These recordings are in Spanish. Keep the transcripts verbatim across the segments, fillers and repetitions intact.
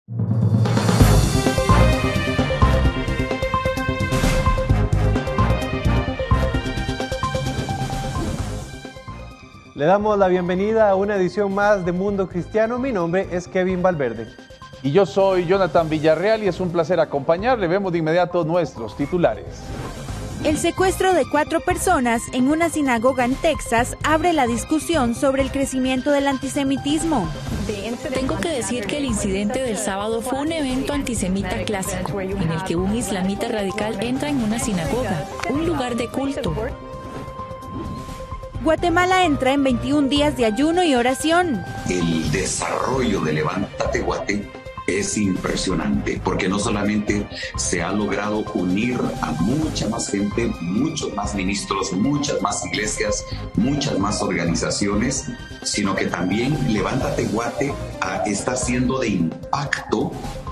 Le damos la bienvenida a una edición más de Mundo Cristiano. Mi nombre es Kevin Valverde. Y yo soy Jonathan Villarreal y es un placer acompañarle. Vemos de inmediato nuestros titulares. El secuestro de cuatro personas en una sinagoga en Texas abre la discusión sobre el crecimiento del antisemitismo. Tengo que decir que el incidente del sábado fue un evento antisemita clásico, en el que un islamita radical entra en una sinagoga, un lugar de culto. Guatemala entra en veintiún días de ayuno y oración. El desarrollo de Levántate Guate es impresionante, porque no solamente se ha logrado unir a mucha más gente, muchos más ministros, muchas más iglesias, muchas más organizaciones, sino que también Levántate Guate ah, está siendo de impacto.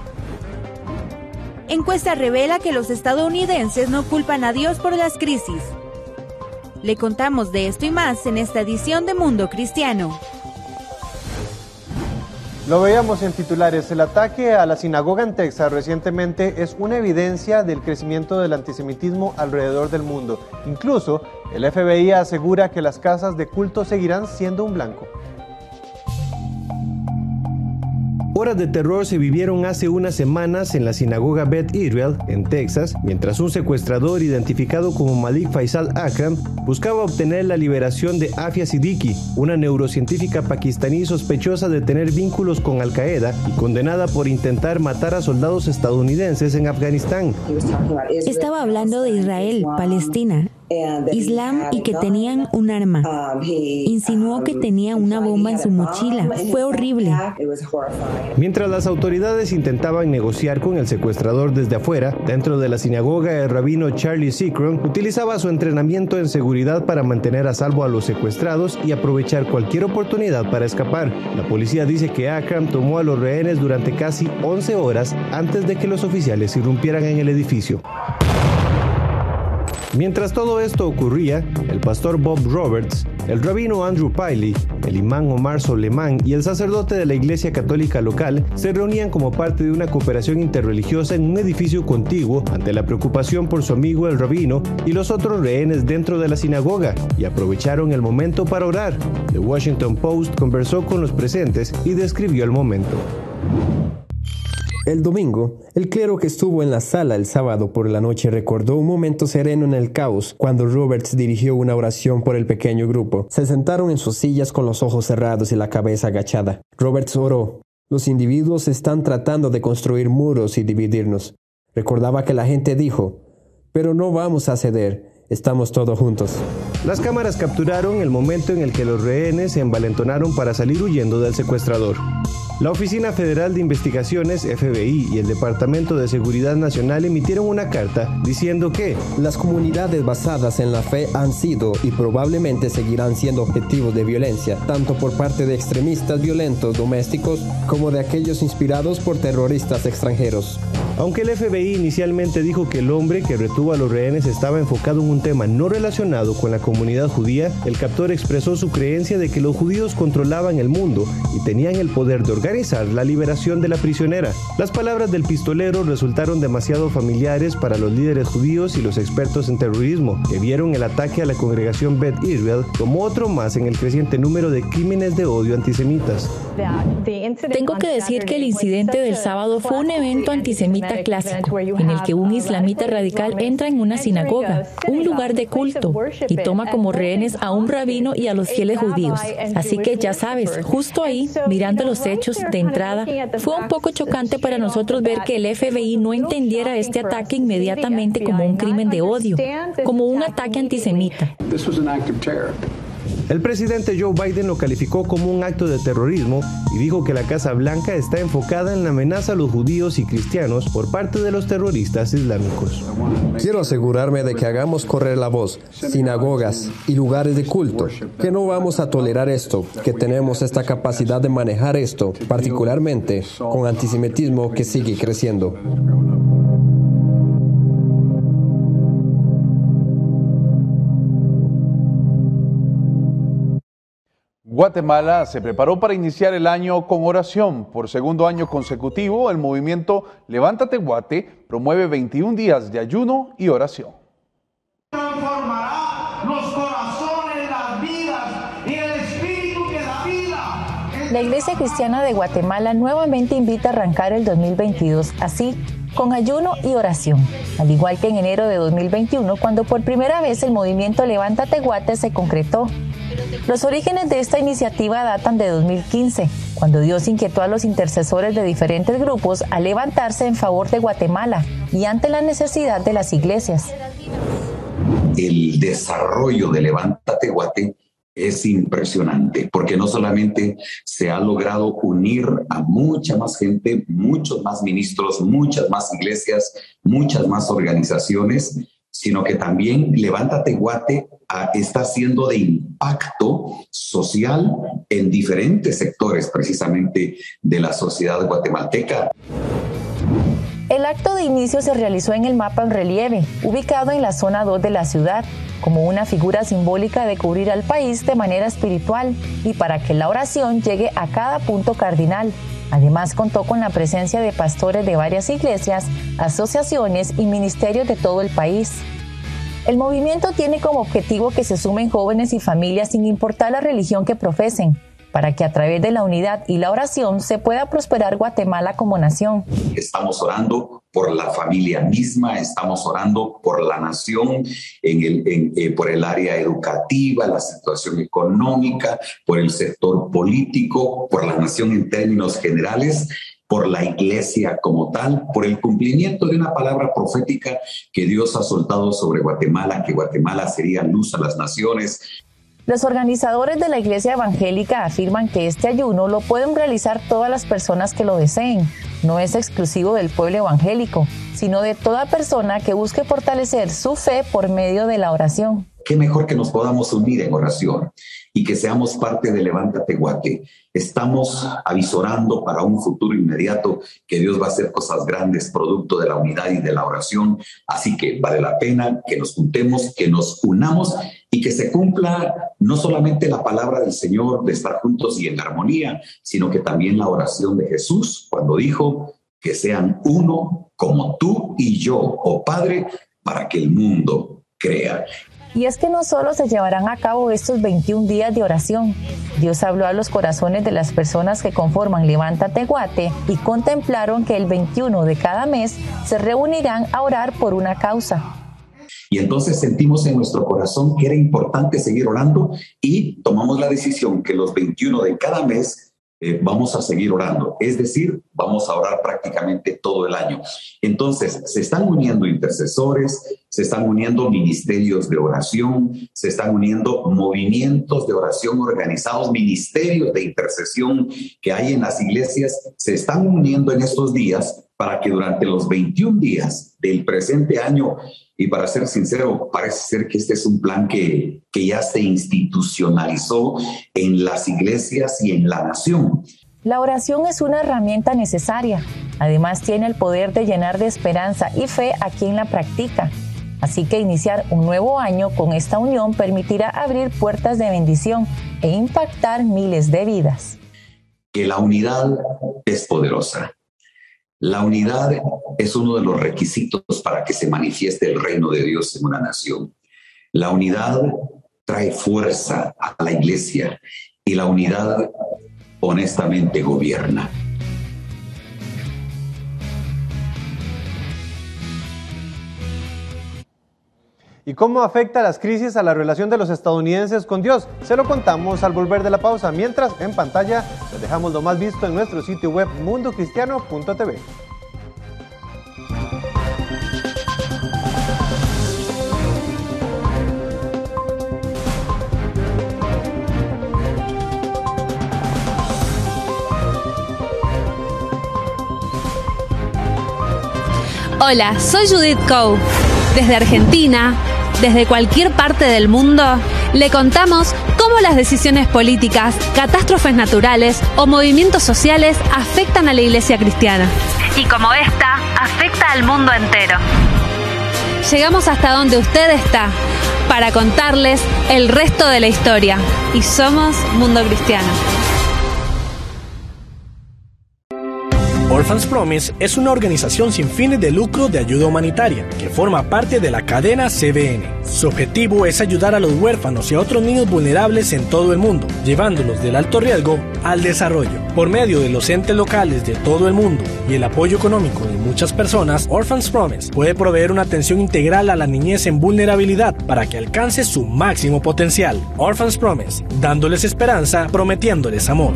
Encuesta revela que los estadounidenses no culpan a Dios por las crisis. Le contamos de esto y más en esta edición de Mundo Cristiano. Lo veíamos en titulares. El ataque a la sinagoga en Texas recientemente es una evidencia del crecimiento del antisemitismo alrededor del mundo. Incluso, el F B I asegura que las casas de culto seguirán siendo un blanco. Horas de terror se vivieron hace unas semanas en la sinagoga Beth Israel, en Texas, mientras un secuestrador identificado como Malik Faisal Akram buscaba obtener la liberación de Afia Siddiqui, una neurocientífica pakistaní sospechosa de tener vínculos con Al-Qaeda y condenada por intentar matar a soldados estadounidenses en Afganistán. Estaba hablando de Israel, Palestina, Islam y que tenían un arma. Insinuó que tenía una bomba en su mochila. Fue horrible. Mientras las autoridades intentaban negociar con el secuestrador desde afuera, dentro de la sinagoga, el rabino Charlie Zikron utilizaba su entrenamiento en seguridad para mantener a salvo a los secuestrados y aprovechar cualquier oportunidad para escapar. La policía dice que Akram tomó a los rehenes durante casi once horas antes de que los oficiales irrumpieran en el edificio. Mientras todo esto ocurría, el pastor Bob Roberts, el rabino Andrew Piley, el imán Omar Soleiman y el sacerdote de la iglesia católica local se reunían como parte de una cooperación interreligiosa en un edificio contiguo ante la preocupación por su amigo el rabino y los otros rehenes dentro de la sinagoga, y aprovecharon el momento para orar. The Washington Post conversó con los presentes y describió el momento. El domingo, el clero que estuvo en la sala el sábado por la noche recordó un momento sereno en el caos cuando Roberts dirigió una oración por el pequeño grupo. Se sentaron en sus sillas con los ojos cerrados y la cabeza agachada. Roberts oró: los individuos están tratando de construir muros y dividirnos. Recordaba que la gente dijo: pero no vamos a ceder. Estamos todos juntos. Las cámaras capturaron el momento en el que los rehenes se envalentonaron para salir huyendo del secuestrador. La Oficina Federal de Investigaciones, F B I, y el Departamento de Seguridad Nacional emitieron una carta diciendo que las comunidades basadas en la fe han sido y probablemente seguirán siendo objetivos de violencia, tanto por parte de extremistas violentos domésticos como de aquellos inspirados por terroristas extranjeros. Aunque el F B I inicialmente dijo que el hombre que retuvo a los rehenes estaba enfocado en un tema no relacionado con la comunidad judía, el captor expresó su creencia de que los judíos controlaban el mundo y tenían el poder de organizar la liberación de la prisionera. Las palabras del pistolero resultaron demasiado familiares para los líderes judíos y los expertos en terrorismo, que vieron el ataque a la congregación Beth Israel como otro más en el creciente número de crímenes de odio antisemitas. Tengo que decir que el incidente del sábado fue un evento antisemita clásico, en el que un islamita radical entra en una sinagoga, un lugar de culto, y toma como rehenes a un rabino y a los fieles judíos. Así que ya sabes, justo ahí, mirando los hechos de entrada, fue un poco chocante para nosotros ver que el F B I no entendiera este ataque inmediatamente como un crimen de odio, como un ataque antisemita. El presidente Joe Biden lo calificó como un acto de terrorismo y dijo que la Casa Blanca está enfocada en la amenaza a los judíos y cristianos por parte de los terroristas islámicos. Quiero asegurarme de que hagamos correr la voz, sinagogas y lugares de culto, que no vamos a tolerar esto, que tenemos esta capacidad de manejar esto, particularmente con antisemitismo que sigue creciendo. Guatemala se preparó para iniciar el año con oración. Por segundo año consecutivo, el movimiento Levántate Guate promueve veintiún días de ayuno y oración. Transformará los corazones, las vidas y el espíritu que da vida. La Iglesia Cristiana de Guatemala nuevamente invita a arrancar el dos mil veintidós así, con ayuno y oración, al igual que en enero de dos mil veintiuno, cuando por primera vez el movimiento Levántate Guate se concretó. Los orígenes de esta iniciativa datan de dos mil quince, cuando Dios inquietó a los intercesores de diferentes grupos a levantarse en favor de Guatemala y ante la necesidad de las iglesias. El desarrollo de Levántate Guate es impresionante, porque no solamente se ha logrado unir a mucha más gente, muchos más ministros, muchas más iglesias, muchas más organizaciones, sino que también Levántate Guate ah, está siendo de impacto social en diferentes sectores, precisamente de la sociedad guatemalteca. El acto de inicio se realizó en el mapa en relieve, ubicado en la zona dos de la ciudad, como una figura simbólica de cubrir al país de manera espiritual y para que la oración llegue a cada punto cardinal. Además, contó con la presencia de pastores de varias iglesias, asociaciones y ministerios de todo el país. El movimiento tiene como objetivo que se sumen jóvenes y familias sin importar la religión que profesen, para que a través de la unidad y la oración se pueda prosperar Guatemala como nación. Estamos orando por la familia misma, estamos orando por la nación, en el, en, eh, por el área educativa, la situación económica, por el sector político, por la nación en términos generales, por la iglesia como tal, por el cumplimiento de una palabra profética que Dios ha soltado sobre Guatemala, que Guatemala sería luz a las naciones. Los organizadores de la Iglesia Evangélica afirman que este ayuno lo pueden realizar todas las personas que lo deseen. No es exclusivo del pueblo evangélico, sino de toda persona que busque fortalecer su fe por medio de la oración. Qué mejor que nos podamos unir en oración y que seamos parte de Levántate Guate. Estamos avisorando para un futuro inmediato que Dios va a hacer cosas grandes producto de la unidad y de la oración. Así que vale la pena que nos juntemos, que nos unamos y que se cumpla no solamente la palabra del Señor de estar juntos y en armonía, sino que también la oración de Jesús cuando dijo que sean uno como tú y yo, oh Padre, para que el mundo crea. Y es que no solo se llevarán a cabo estos veintiún días de oración. Dios habló a los corazones de las personas que conforman Levántate Guate y contemplaron que el veintiuno de cada mes se reunirán a orar por una causa. Y entonces sentimos en nuestro corazón que era importante seguir orando y tomamos la decisión que los veintiuno de cada mes eh, vamos a seguir orando. Es decir, vamos a orar prácticamente todo el año. Entonces, se están uniendo intercesores, se están uniendo ministerios de oración, se están uniendo movimientos de oración organizados, ministerios de intercesión que hay en las iglesias, se están uniendo en estos días para que durante los veintiún días del presente año, y para ser sincero, parece ser que este es un plan que, que ya se institucionalizó en las iglesias y en la nación. La oración es una herramienta necesaria. Además, tiene el poder de llenar de esperanza y fe a quien la practica. Así que iniciar un nuevo año con esta unión permitirá abrir puertas de bendición e impactar miles de vidas. Que la unidad es poderosa. La unidad es uno de los requisitos para que se manifieste el reino de Dios en una nación. La unidad trae fuerza a la iglesia y la unidad honestamente gobierna. ¿Y cómo afecta las crisis a la relación de los estadounidenses con Dios? Se lo contamos al volver de la pausa. Mientras, en pantalla, les dejamos lo más visto en nuestro sitio web mundo cristiano punto t v. Hola, soy Judith Coe. Desde Argentina, desde cualquier parte del mundo, le contamos cómo las decisiones políticas, catástrofes naturales o movimientos sociales afectan a la iglesia cristiana. Y cómo esta afecta al mundo entero. llegamos hasta donde usted está para contarles el resto de la historia. Y somos Mundo Cristiano. Orphans Promise es una organización sin fines de lucro de ayuda humanitaria que forma parte de la cadena C B N. Su objetivo es ayudar a los huérfanos y a otros niños vulnerables en todo el mundo, llevándolos del alto riesgo al desarrollo. Por medio de los entes locales de todo el mundo y el apoyo económico de muchas personas, Orphans Promise puede proveer una atención integral a la niñez en vulnerabilidad para que alcance su máximo potencial. Orphans Promise, dándoles esperanza, prometiéndoles amor.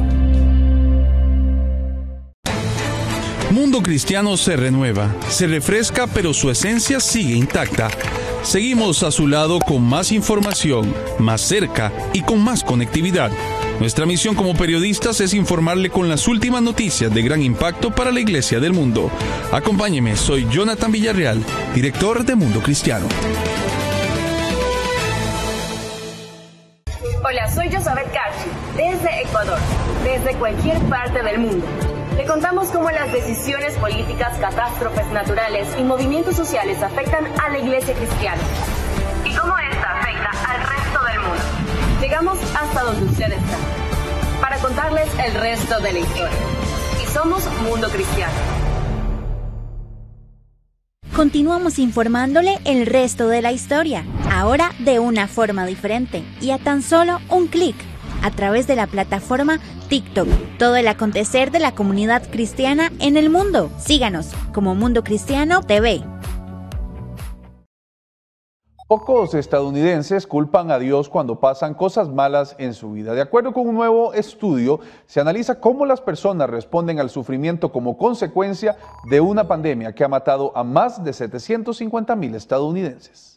Mundo Cristiano se renueva, se refresca, pero su esencia sigue intacta. Seguimos a su lado con más información, más cerca y con más conectividad. Nuestra misión como periodistas es informarle con las últimas noticias de gran impacto para la Iglesia del mundo. Acompáñeme, soy Jonathan Villarreal, director de Mundo Cristiano. Hola, soy Josabeth Carchi, desde Ecuador, desde cualquier parte del mundo. Le contamos cómo las decisiones políticas, catástrofes naturales y movimientos sociales afectan a la Iglesia cristiana y cómo esta afecta al resto del mundo. Llegamos hasta donde usted está para contarles el resto de la historia. Y somos Mundo Cristiano. Continuamos informándole el resto de la historia, ahora de una forma diferente y a tan solo un clic, a través de la plataforma TikTok. Todo el acontecer de la comunidad cristiana en el mundo. Síganos como Mundo Cristiano T V. Pocos estadounidenses culpan a Dios cuando pasan cosas malas en su vida. De acuerdo con un nuevo estudio, se analiza cómo las personas responden al sufrimiento como consecuencia de una pandemia que ha matado a más de setecientos cincuenta mil estadounidenses.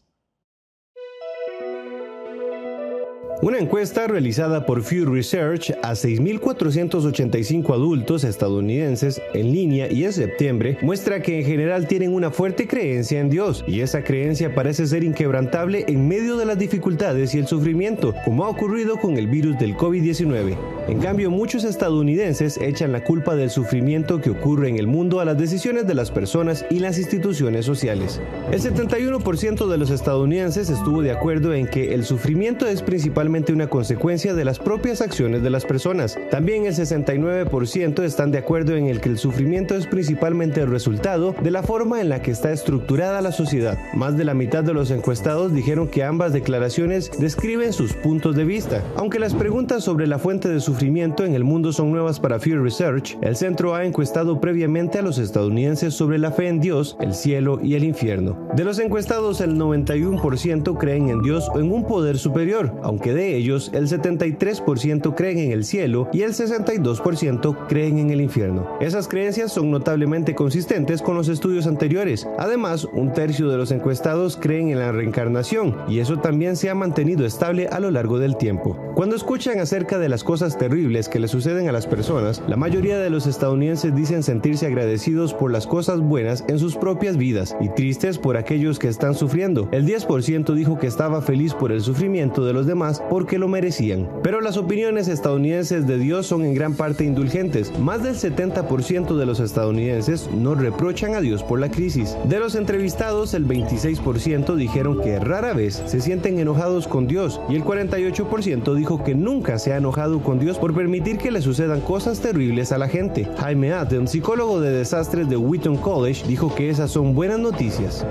Una encuesta realizada por Pew Research a seis mil cuatrocientos ochenta y cinco adultos estadounidenses en línea y en septiembre muestra que en general tienen una fuerte creencia en Dios, y esa creencia parece ser inquebrantable en medio de las dificultades y el sufrimiento, como ha ocurrido con el virus del COVID diecinueve. En cambio, muchos estadounidenses echan la culpa del sufrimiento que ocurre en el mundo a las decisiones de las personas y las instituciones sociales. El setenta y uno por ciento de los estadounidenses estuvo de acuerdo en que el sufrimiento es principalmente una consecuencia de las propias acciones de las personas. También el sesenta y nueve por ciento están de acuerdo en el que el sufrimiento es principalmente el resultado de la forma en la que está estructurada la sociedad. Más de la mitad de los encuestados dijeron que ambas declaraciones describen sus puntos de vista. Aunque las preguntas sobre la fuente de sufrimiento en el mundo son nuevas para Pew Research, el centro ha encuestado previamente a los estadounidenses sobre la fe en Dios, el cielo y el infierno. De los encuestados, el noventa y uno por ciento creen en Dios o en un poder superior, aunque de ellos el setenta y tres por ciento creen en el cielo y el sesenta y dos por ciento creen en el infierno. Esas creencias son notablemente consistentes con los estudios anteriores. Además, un tercio de los encuestados creen en la reencarnación, y eso también se ha mantenido estable a lo largo del tiempo. Cuando escuchan acerca de las cosas terribles que le suceden a las personas, la mayoría de los estadounidenses dicen sentirse agradecidos por las cosas buenas en sus propias vidas y tristes por aquellos que están sufriendo. El diez por ciento dijo que estaba feliz por el sufrimiento de los demás porque lo merecían. Pero las opiniones estadounidenses de Dios son en gran parte indulgentes. Más del setenta por ciento de los estadounidenses no reprochan a Dios por la crisis. De los entrevistados, el veintiséis por ciento dijeron que rara vez se sienten enojados con Dios, y el cuarenta y ocho por ciento dijo que nunca se ha enojado con Dios por permitir que le sucedan cosas terribles a la gente. Jaime Atten, psicólogo de desastres de Wheaton College, dijo que esas son buenas noticias.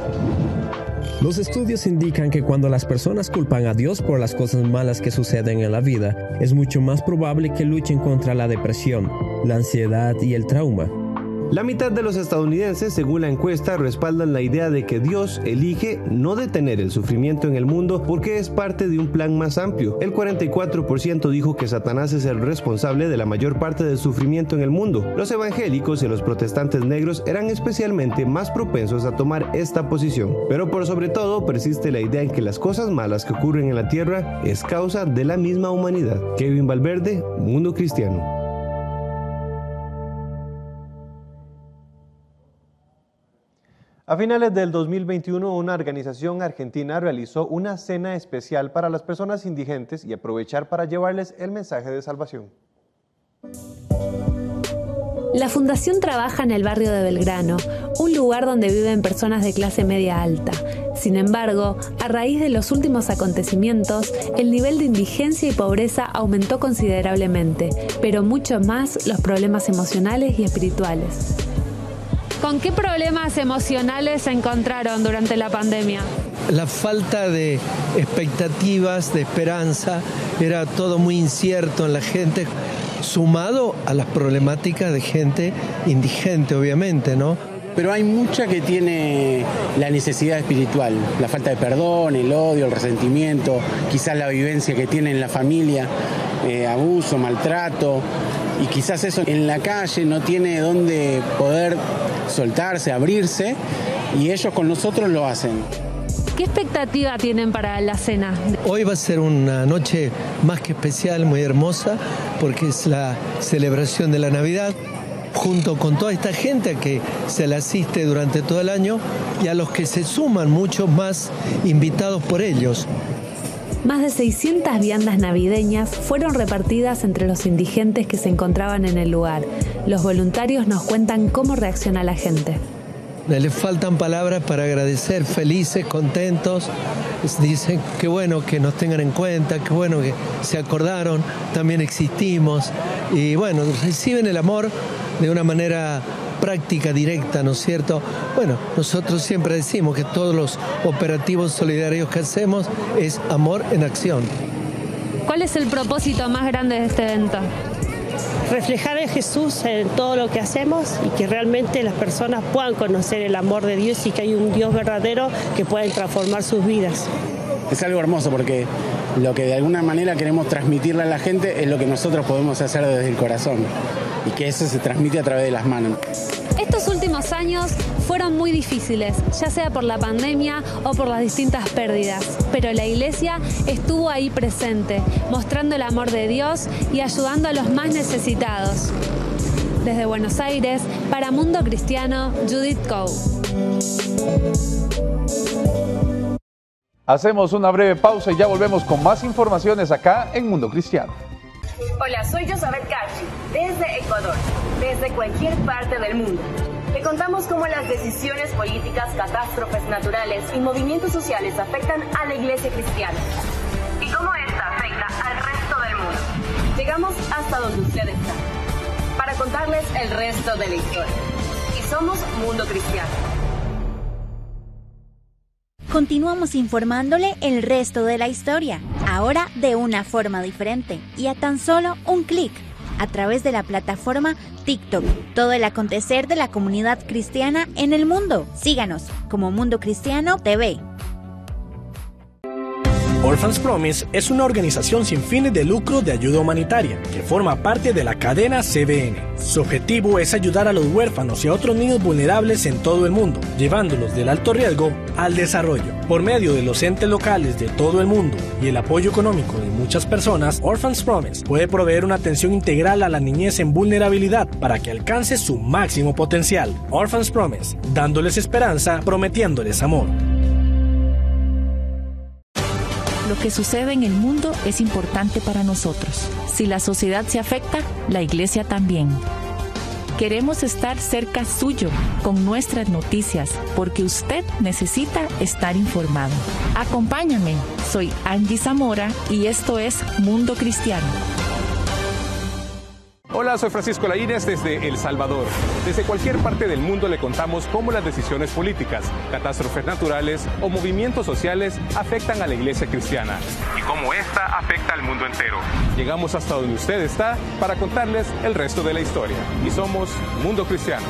Los estudios indican que cuando las personas culpan a Dios por las cosas malas que suceden en la vida, es mucho más probable que luchen contra la depresión, la ansiedad y el trauma. La mitad de los estadounidenses, según la encuesta, respaldan la idea de que Dios elige no detener el sufrimiento en el mundo porque es parte de un plan más amplio. El cuarenta y cuatro por ciento dijo que Satanás es el responsable de la mayor parte del sufrimiento en el mundo. Los evangélicos y los protestantes negros eran especialmente más propensos a tomar esta posición. Pero por sobre todo persiste la idea en que las cosas malas que ocurren en la tierra es causa de la misma humanidad. Kevin Valverde, Mundo Cristiano. A finales del dos mil veintiuno, una organización argentina realizó una cena especial para las personas indigentes y aprovechar para llevarles el mensaje de salvación. La fundación trabaja en el barrio de Belgrano, un lugar donde viven personas de clase media alta. Sin embargo, a raíz de los últimos acontecimientos, el nivel de indigencia y pobreza aumentó considerablemente, pero mucho más los problemas emocionales y espirituales. ¿Con qué problemas emocionales se encontraron durante la pandemia? La falta de expectativas, de esperanza, era todo muy incierto en la gente, sumado a las problemáticas de gente indigente, obviamente, ¿no? Pero hay mucha que tiene la necesidad espiritual, la falta de perdón, el odio, el resentimiento, quizás la vivencia que tiene en la familia, eh, abuso, maltrato, y quizás eso en la calle no tiene dónde poder soltarse, abrirse, y ellos con nosotros lo hacen. ¿Qué expectativa tienen para la cena? Hoy va a ser una noche más que especial, muy hermosa, porque es la celebración de la Navidad, junto con toda esta gente que se le asiste durante todo el año y a los que se suman muchos más invitados por ellos. Más de seiscientas viandas navideñas fueron repartidas entre los indigentes que se encontraban en el lugar. Los voluntarios nos cuentan cómo reacciona la gente. Les faltan palabras para agradecer, felices, contentos. Dicen qué bueno que nos tengan en cuenta, qué bueno que se acordaron, también existimos. Y bueno, reciben el amor de una manera práctica, directa, ¿no es cierto? Bueno, nosotros siempre decimos que todos los operativos solidarios que hacemos es amor en acción. ¿Cuál es el propósito más grande de este evento? Reflejar a Jesús en todo lo que hacemos y que realmente las personas puedan conocer el amor de Dios y que hay un Dios verdadero que puede transformar sus vidas. Es algo hermoso porque lo que de alguna manera queremos transmitirle a la gente es lo que nosotros podemos hacer desde el corazón y que eso se transmite a través de las manos. Estos últimos años fueron muy difíciles, ya sea por la pandemia o por las distintas pérdidas, pero la Iglesia estuvo ahí presente, mostrando el amor de Dios y ayudando a los más necesitados. Desde Buenos Aires, para Mundo Cristiano, Judith Coe. Hacemos una breve pausa y ya volvemos con más informaciones acá en Mundo Cristiano. Hola, soy Josabeth Cachi, desde Ecuador, desde cualquier parte del mundo. Te contamos cómo las decisiones políticas, catástrofes naturales y movimientos sociales afectan a la iglesia cristiana. Y cómo esta afecta al resto del mundo. Llegamos hasta donde usted está, para contarles el resto de la historia. Y somos Mundo Cristiano. Continuamos informándole el resto de la historia, ahora de una forma diferente y a tan solo un clic, a través de la plataforma TikTok. Todo el acontecer de la comunidad cristiana en el mundo. Síganos como Mundo Cristiano T V. Orphans Promise es una organización sin fines de lucro de ayuda humanitaria que forma parte de la cadena C B N. Su objetivo es ayudar a los huérfanos y a otros niños vulnerables en todo el mundo, llevándolos del alto riesgo al desarrollo. Por medio de los entes locales de todo el mundo y el apoyo económico de muchas personas, Orphans Promise puede proveer una atención integral a la niñez en vulnerabilidad para que alcance su máximo potencial. Orphans Promise, dándoles esperanza, prometiéndoles amor. Lo que sucede en el mundo es importante para nosotros. Si la sociedad se afecta, la iglesia también. Queremos estar cerca suyo con nuestras noticias, porque usted necesita estar informado. Acompáñame, soy Angie Zamora y esto es Mundo Cristiano. Hola, soy Francisco Laínez desde El Salvador. Desde cualquier parte del mundo le contamos cómo las decisiones políticas, catástrofes naturales o movimientos sociales afectan a la iglesia cristiana y cómo esta afecta al mundo entero. Llegamos hasta donde usted está para contarles el resto de la historia. Y somos Mundo Cristiano.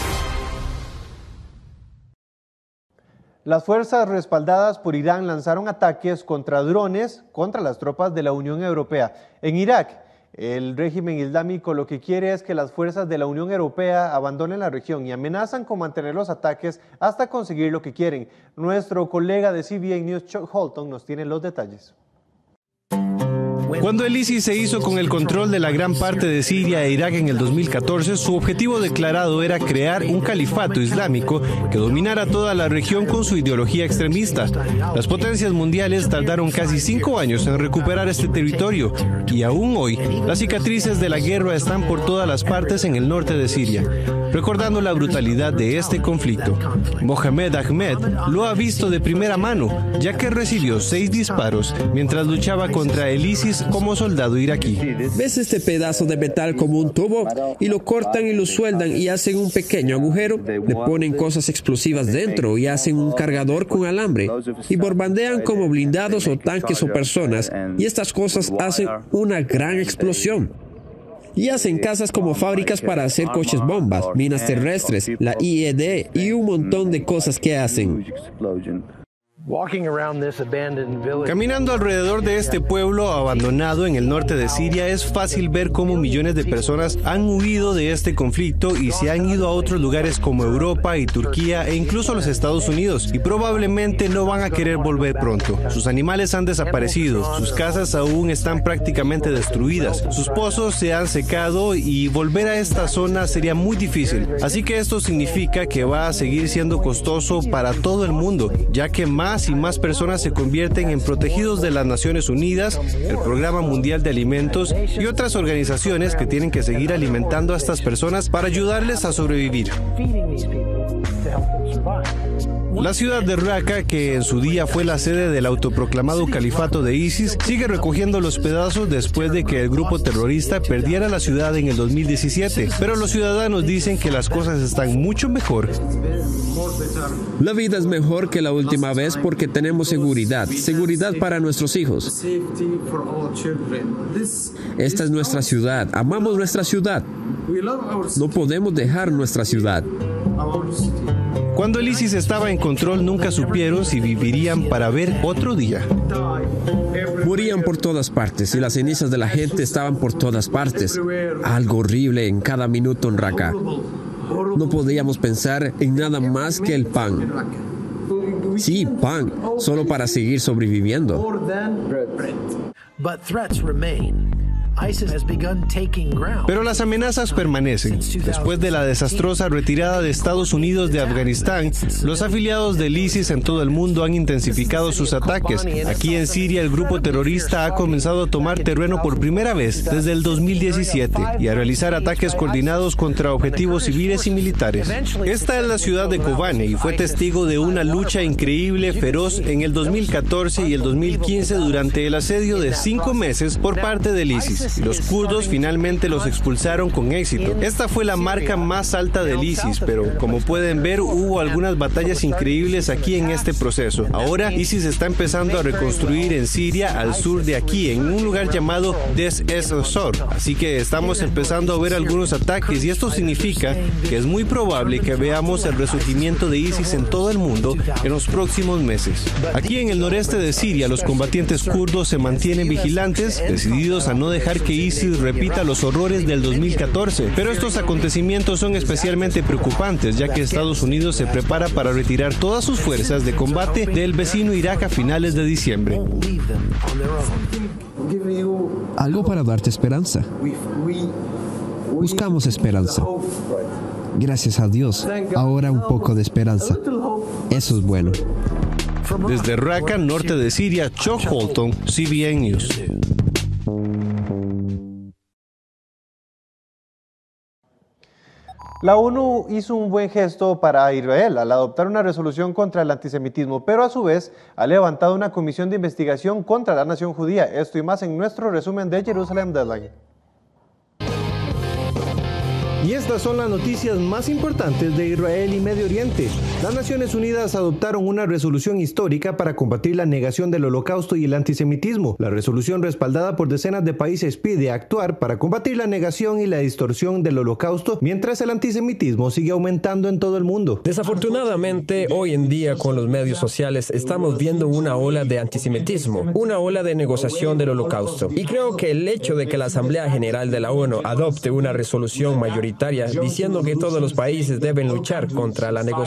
Las fuerzas respaldadas por Irán lanzaron ataques contra drones contra las tropas de la Unión Europea. En Irak, el régimen islámico lo que quiere es que las fuerzas de la Unión Europea abandonen la región y amenazan con mantener los ataques hasta conseguir lo que quieren. Nuestro colega de C B A News, Chuck Holton, nos tiene los detalles. Cuando el ISIS se hizo con el control de la gran parte de Siria e Irak en el dos mil catorce, su objetivo declarado era crear un califato islámico que dominara toda la región con su ideología extremista. Las potencias mundiales tardaron casi cinco años en recuperar este territorio y aún hoy las cicatrices de la guerra están por todas las partes en el norte de Siria, recordando la brutalidad de este conflicto. Mohamed Ahmed lo ha visto de primera mano, ya que recibió seis disparos mientras luchaba contra el ISIS como soldado iraquí. ¿Ves este pedazo de metal como un tubo? Y lo cortan y lo sueldan y hacen un pequeño agujero, le ponen cosas explosivas dentro y hacen un cargador con alambre y bombardean como blindados o tanques o personas, y estas cosas hacen una gran explosión. Y hacen casas como fábricas para hacer coches bombas, minas terrestres, la I E D y un montón de cosas que hacen. Caminando alrededor de este pueblo abandonado en el norte de Siria, es fácil ver cómo millones de personas han huido de este conflicto y se han ido a otros lugares como Europa y Turquía e incluso los Estados Unidos, y probablemente no van a querer volver pronto. Sus animales han desaparecido, sus casas aún están prácticamente destruidas, sus pozos se han secado y volver a esta zona sería muy difícil. Así que esto significa que va a seguir siendo costoso para todo el mundo, ya que más y más personas se convierten en protegidos de las Naciones Unidas, el Programa Mundial de Alimentos y otras organizaciones que tienen que seguir alimentando a estas personas para ayudarles a sobrevivir. La ciudad de Raqqa, que en su día fue la sede del autoproclamado califato de ISIS, sigue recogiendo los pedazos después de que el grupo terrorista perdiera la ciudad en el dos mil diecisiete. Pero los ciudadanos dicen que las cosas están mucho mejor. La vida es mejor que la última vez porque tenemos seguridad, seguridad para nuestros hijos. Esta es nuestra ciudad, amamos nuestra ciudad. No podemos dejar nuestra ciudad. Cuando el ISIS estaba en control, nunca supieron si vivirían para ver otro día. Morían por todas partes y las cenizas de la gente estaban por todas partes. Algo horrible en cada minuto en Raqqa. No podíamos pensar en nada más que el pan. Sí, pan, solo para seguir sobreviviendo. Pero las amenazas permanecen. Después de la desastrosa retirada de Estados Unidos de Afganistán, los afiliados del ISIS en todo el mundo han intensificado sus ataques. Aquí en Siria, el grupo terrorista ha comenzado a tomar terreno por primera vez desde el dos mil diecisiete y a realizar ataques coordinados contra objetivos civiles y militares. Esta es la ciudad de Kobane y fue testigo de una lucha increíble, feroz, en el dos mil catorce y el dos mil quince durante el asedio de cinco meses por parte del ISIS. Y los kurdos finalmente los expulsaron con éxito. Esta fue la marca más alta del ISIS, pero como pueden ver, hubo algunas batallas increíbles aquí en este proceso. Ahora ISIS está empezando a reconstruir en Siria, al sur de aquí, en un lugar llamado Des Es-Zor. Así que estamos empezando a ver algunos ataques y esto significa que es muy probable que veamos el resurgimiento de ISIS en todo el mundo en los próximos meses. Aquí en el noreste de Siria, los combatientes kurdos se mantienen vigilantes, decididos a no dejar que ISIS repita los horrores del dos mil catorce. Pero estos acontecimientos son especialmente preocupantes, ya que Estados Unidos se prepara para retirar todas sus fuerzas de combate del vecino Irak a finales de diciembre. Algo para darte esperanza. Buscamos esperanza. Gracias a Dios, ahora un poco de esperanza. Eso es bueno. Desde Raqqa, norte de Siria, Chuck Holton, C B N News. La ONU hizo un buen gesto para Israel al adoptar una resolución contra el antisemitismo, pero a su vez ha levantado una comisión de investigación contra la nación judía. Esto y más en nuestro resumen de Jerusalem Deadline. Y estas son las noticias más importantes de Israel y Medio Oriente. Las Naciones Unidas adoptaron una resolución histórica para combatir la negación del holocausto y el antisemitismo. La resolución, respaldada por decenas de países, pide actuar para combatir la negación y la distorsión del holocausto, mientras el antisemitismo sigue aumentando en todo el mundo. Desafortunadamente, hoy en día con los medios sociales estamos viendo una ola de antisemitismo, una ola de negociación del holocausto. Y creo que el hecho de que la Asamblea General de la ONU adopte una resolución mayoritaria diciendo que todos los países deben luchar contra la negociación del holocausto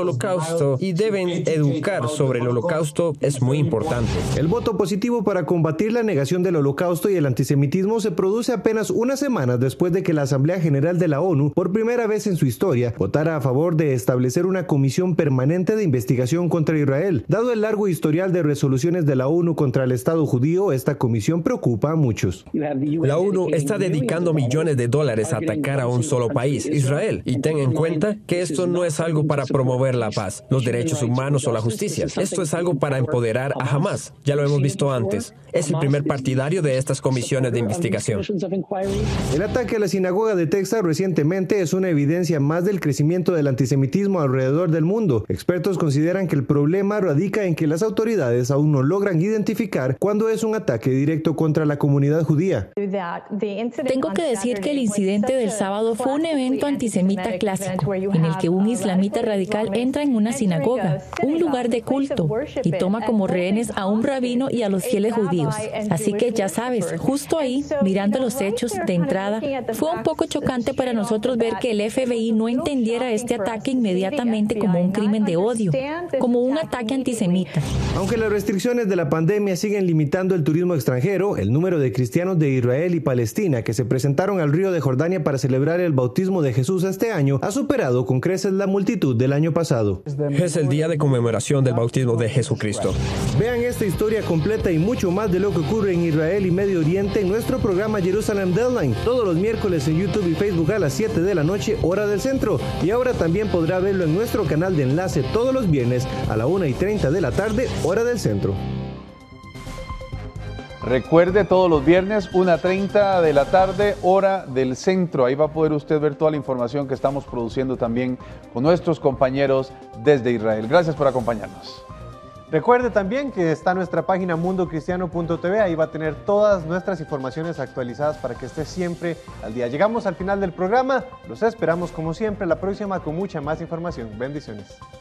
holocausto y deben educar sobre el holocausto es muy importante. El voto positivo para combatir la negación del holocausto y el antisemitismo se produce apenas unas semanas después de que la Asamblea General de la ONU, por primera vez en su historia, votara a favor de establecer una comisión permanente de investigación contra Israel. Dado el largo historial de resoluciones de la ONU contra el Estado judío, esta comisión preocupa a muchos. La ONU está dedicando millones de dólares a atacar a un solo país, Israel, y ten en cuenta que esto no es algo para promover la paz, los derechos humanos o la justicia. Esto es algo para empoderar a Hamas. Ya lo hemos visto antes. Es el primer partidario de estas comisiones de investigación. El ataque a la sinagoga de Texas recientemente es una evidencia más del crecimiento del antisemitismo alrededor del mundo. Expertos consideran que el problema radica en que las autoridades aún no logran identificar cuándo es un ataque directo contra la comunidad judía. Tengo que decir que el incidente del sábado fue un evento antisemita clásico, en el que un islamita radical entra en una sinagoga, un lugar de culto, y toma como rehenes a un rabino y a los fieles judíos. Así que ya sabes, justo ahí, mirando los hechos de entrada, fue un poco chocante para nosotros ver que el F B I no entendiera este ataque inmediatamente como un crimen de odio, como un ataque antisemita. Aunque las restricciones de la pandemia siguen limitando el turismo extranjero, el número de cristianos de Israel y Palestina que se presentaron al río de Jordania para celebrar el bautismo de Jesús este año ha superado con creces la multitud del año pasado. Es el día de conmemoración del bautismo de Jesucristo. Vean esta historia completa y mucho más de lo que ocurre en Israel y Medio Oriente en nuestro programa Jerusalem Deadline, todos los miércoles en YouTube y Facebook a las siete de la noche, hora del centro. Y ahora también podrá verlo en nuestro canal de enlace todos los viernes a la una y treinta de la tarde, hora del centro. Recuerde, todos los viernes, una y treinta de la tarde, hora del centro. Ahí va a poder usted ver toda la información que estamos produciendo también con nuestros compañeros desde Israel. Gracias por acompañarnos. Recuerde también que está nuestra página mundo cristiano punto t v, ahí va a tener todas nuestras informaciones actualizadas para que esté siempre al día. Llegamos al final del programa, los esperamos como siempre la próxima con mucha más información. Bendiciones.